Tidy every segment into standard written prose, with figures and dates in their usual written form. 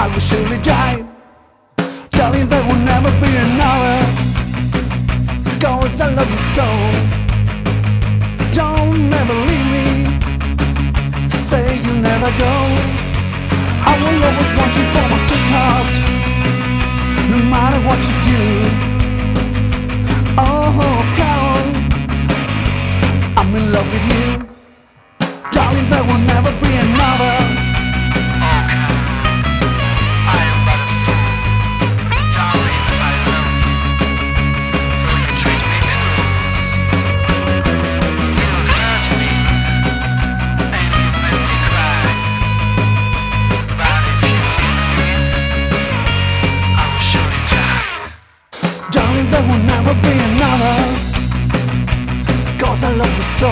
will surely die. Darling, there will never be another, 'cause I love you so. Don't never leave me, say you never go. I will always want you for my sweetheart, no matter what you do. Oh, Carol, I'm in love with you. Darling, there will never be another. Darling, there will never be another, 'cause I love you so.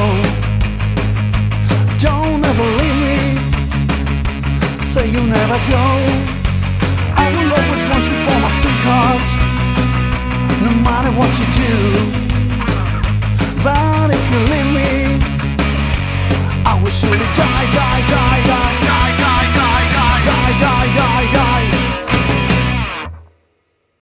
Don't ever leave me, say you'll never go. I will always want you for my sweetheart, no matter what you do. But if you leave me, I will surely die, die, die, die, die, die, die, die, die, die, die, die.